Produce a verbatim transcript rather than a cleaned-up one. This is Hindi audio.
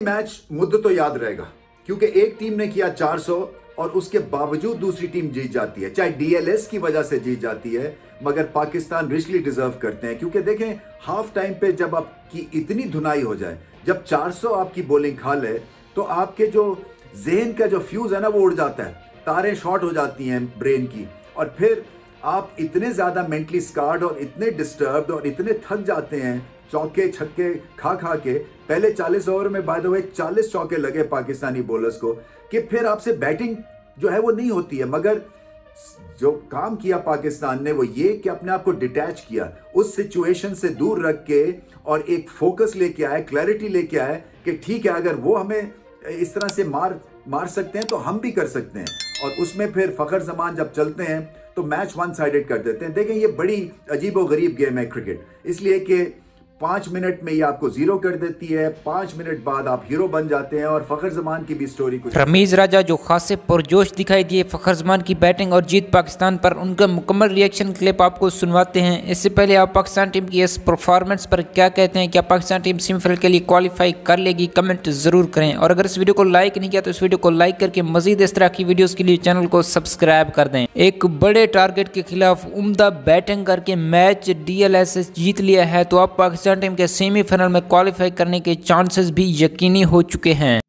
मैच मुद्दत तो याद रहेगा, क्योंकि एक टीम ने किया चार सौ और उसके बावजूद दूसरी टीम जीत जाती है, चाहे डीएलएस की वजह से जीत जाती है, मगर पाकिस्तान रिचली डिजर्व करते हैं। क्योंकि देखें, हाफ टाइम पे जब आपकी इतनी धुनाई हो जाए, जब चार सौ आपकी बॉलिंग खा ले, तो आपके जो जहन का जो फ्यूज है ना वो उड़ जाता है, तारें शॉर्ट हो जाती हैं ब्रेन की, और फिर आप इतने ज़्यादा मेंटली स्कार्ड और इतने डिस्टर्ब्ड और इतने थक जाते हैं चौके छक्के खा खा के। पहले चालीस ओवर में बाय द वे चालीस चौके लगे पाकिस्तानी बॉलर्स को, कि फिर आपसे बैटिंग जो है वो नहीं होती है। मगर जो काम किया पाकिस्तान ने वो ये कि अपने आप को डिटैच किया, उस सिचुएशन से दूर रख के, और एक फोकस लेके आए, क्लैरिटी लेके आए कि ठीक है, अगर वो हमें इस तरह से मार मार सकते हैं तो हम भी कर सकते हैं। और उसमें फिर फखर जमान जब चलते हैं तो मैच वन साइडेड कर देते हैं। देखें, ये बड़ी अजीब व गरीब गेम है क्रिकेट, इसलिए कि पाँच मिनट में ये आपको जीरो कर देती है, पाँच मिनट बाद आप हीरो बन जाते हैं। और फखर जमान की भी स्टोरी कुछ रमीज राजा जो खासे पुरजोश दिखाई दिए फखर जमान की बैटिंग और जीत पाकिस्तान पर, उनका मुकम्मल रिएक्शन क्लिप आपको सुनवाते हैं। इससे पहले आप पाकिस्तान टीम की इस परफॉर्मेंस पर क्या कहते हैं? क्या पाकिस्तान टीम सेमीफाइनल के लिए क्वालिफाई कर लेगी? कमेंट जरूर करें। और अगर इस वीडियो को लाइक नहीं किया तो इस वीडियो को लाइक करके मजीद इस तरह की वीडियोज़ के लिए चैनल को सब्सक्राइब कर दें। एक बड़े टारगेट के खिलाफ उम्दा बैटिंग करके मैच डीएलएस जीत लिया है, तो अब पाकिस्तान टीम के सेमी फाइनल में क्वालिफाई करने के चांसेस भी यकीनी हो चुके हैं।